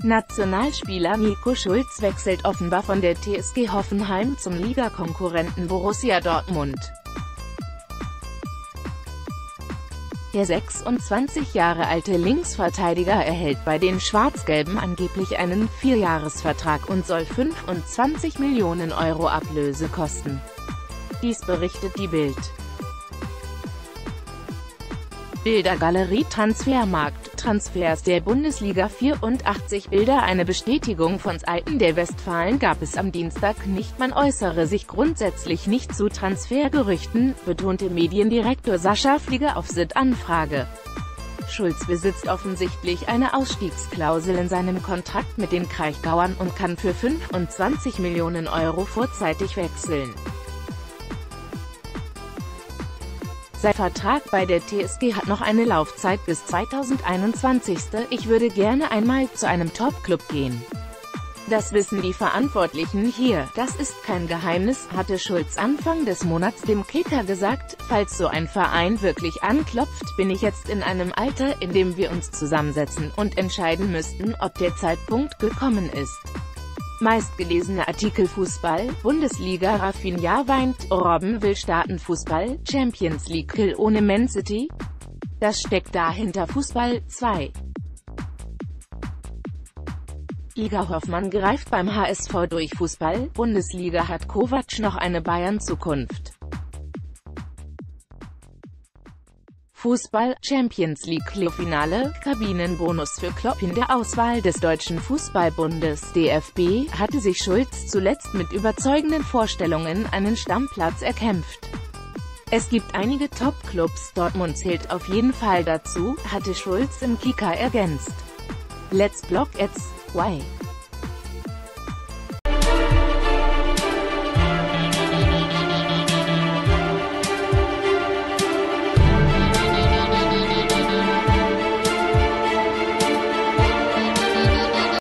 Nationalspieler Nico Schulz wechselt offenbar von der TSG Hoffenheim zum Ligakonkurrenten Borussia Dortmund. Der 26 Jahre alte Linksverteidiger erhält bei den Schwarz-Gelben angeblich einen 4-Jahres-Vertrag und soll 25 Millionen Euro Ablöse kosten. Dies berichtet die Bild. Bildergalerie Transfermarkt. Transfers der Bundesliga. 84 Bilder. Eine Bestätigung von Seiten der Westfalen gab es am Dienstag nicht. Man äußere sich grundsätzlich nicht zu Transfergerüchten, betonte Mediendirektor Sascha Flieger auf SID-Anfrage. Schulz besitzt offensichtlich eine Ausstiegsklausel in seinem Kontrakt mit den Kraichgauern und kann für 25 Millionen Euro vorzeitig wechseln. Sein Vertrag bei der TSG hat noch eine Laufzeit bis 2021. Ich würde gerne einmal zu einem Top-Club gehen. Das wissen die Verantwortlichen hier, das ist kein Geheimnis, hatte Schulz Anfang des Monats dem Kicker gesagt. Falls so ein Verein wirklich anklopft, bin ich jetzt in einem Alter, in dem wir uns zusammensetzen und entscheiden müssten, ob der Zeitpunkt gekommen ist. Meistgelesene Artikel: Fußball, Bundesliga. Rafinha weint, Robben will starten. Fußball, Champions League Kill ohne Man City? Das steckt dahinter. Fußball, 2. Liga. Hoffmann greift beim HSV durch. Fußball, Bundesliga. Hat Kovac noch eine Bayern-Zukunft? Fußball, Champions League Finale, Kabinenbonus für Klopp. In der Auswahl des Deutschen Fußballbundes (DFB) hatte sich Schulz zuletzt mit überzeugenden Vorstellungen einen Stammplatz erkämpft. Es gibt einige Top-Clubs, Dortmund zählt auf jeden Fall dazu, hatte Schulz im Kicker ergänzt. Let's block it's, why?